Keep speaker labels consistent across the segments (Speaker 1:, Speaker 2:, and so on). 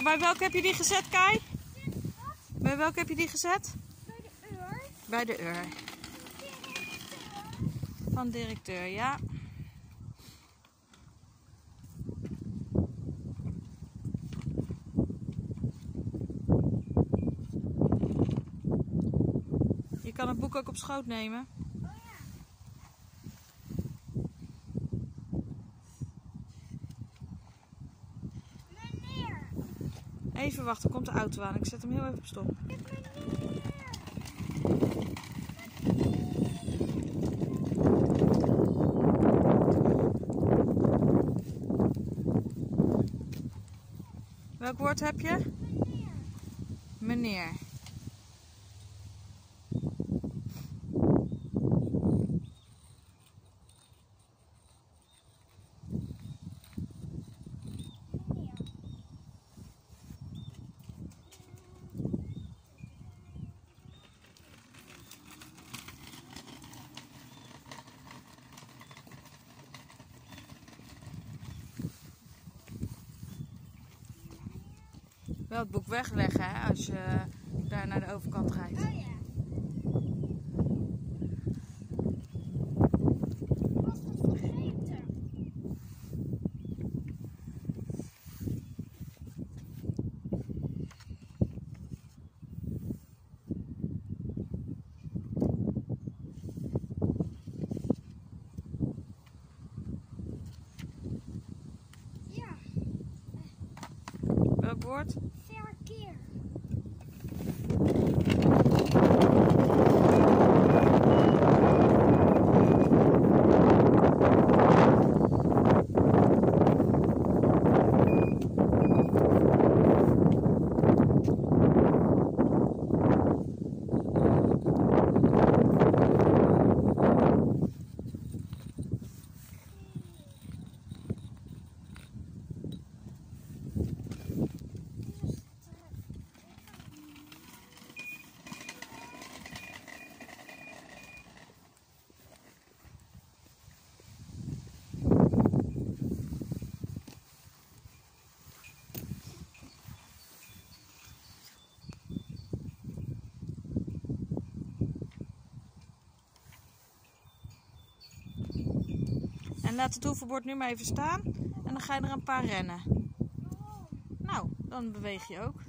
Speaker 1: Bij welke heb je die gezet, Kai? Bij welke heb je die gezet?
Speaker 2: Bij de eur.
Speaker 1: Bij de eur. Van directeur, ja. Je kan het boek ook op schoot nemen.
Speaker 2: Oh ja. Meneer.
Speaker 1: Even wachten, komt de auto aan. Ik zet hem heel even op stop. Welk woord heb je? Meneer. Wel het boek wegleggen, hè, als je daar naar de overkant rijdt.
Speaker 2: Oh ja. Ik was het vergeten. Ja,
Speaker 1: Welk woord?
Speaker 2: verkeer.
Speaker 1: En laat het oefenbord nu maar even staan. En dan ga je er een paar rennen. Nou, dan beweeg je ook.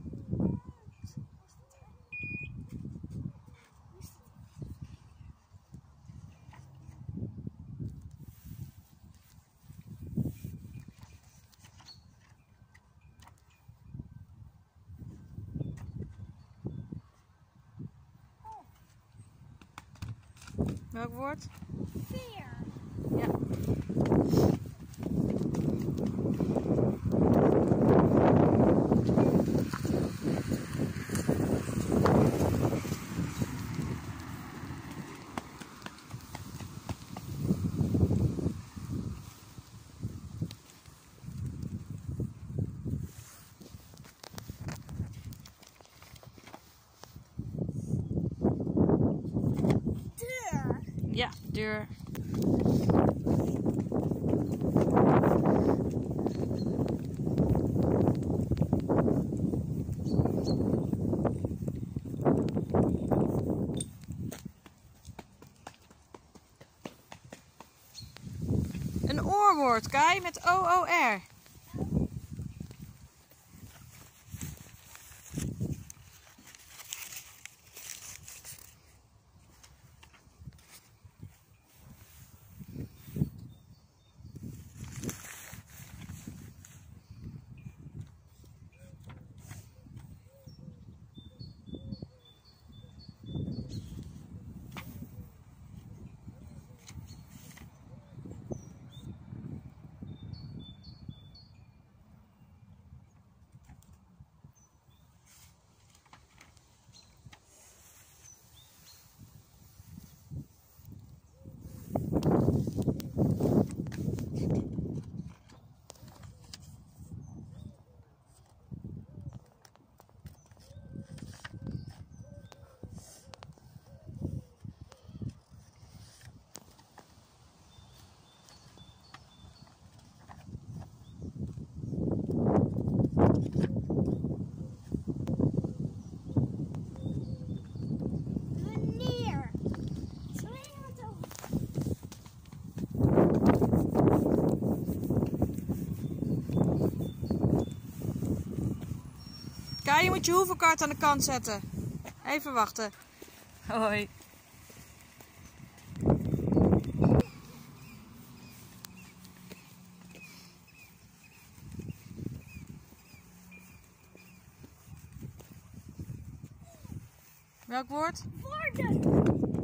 Speaker 1: Welk woord?
Speaker 2: Veer.
Speaker 1: Ja.
Speaker 2: Deur.
Speaker 1: Ja, deur. Een oorwoord, Kai, met O-O-R. moet je hoevenkaart aan de kant zetten. Even wachten. Hoi. Welk woord?
Speaker 2: Woorden.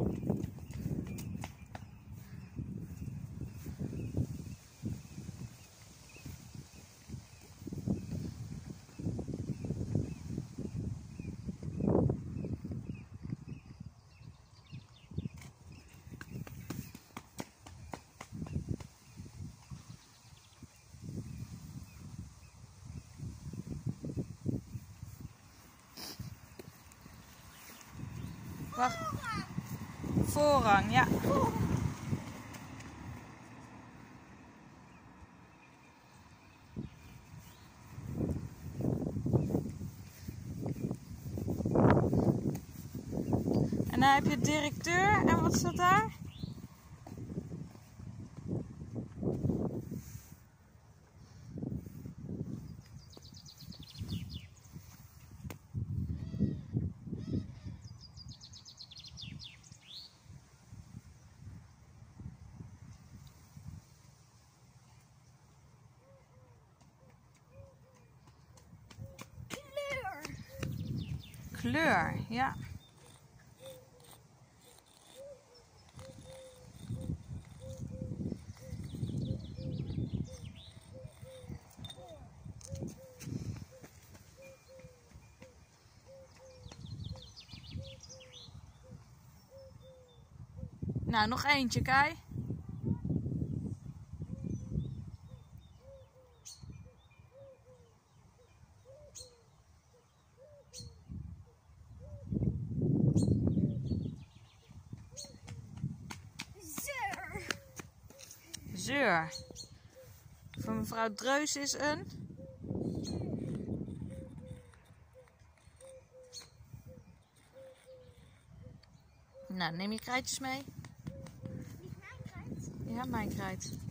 Speaker 1: Wacht. Voorrang, ja. En dan heb je directeur en wat staat daar?
Speaker 2: Kleur.
Speaker 1: Kleur, ja. Nou, nog eentje, Kai.
Speaker 2: Zeur.
Speaker 1: Zeur. Voor mevrouw Dreus is een... Nou, neem je krijtjes mee.
Speaker 2: Niet mijn krijt.
Speaker 1: Ja, mijn krijt.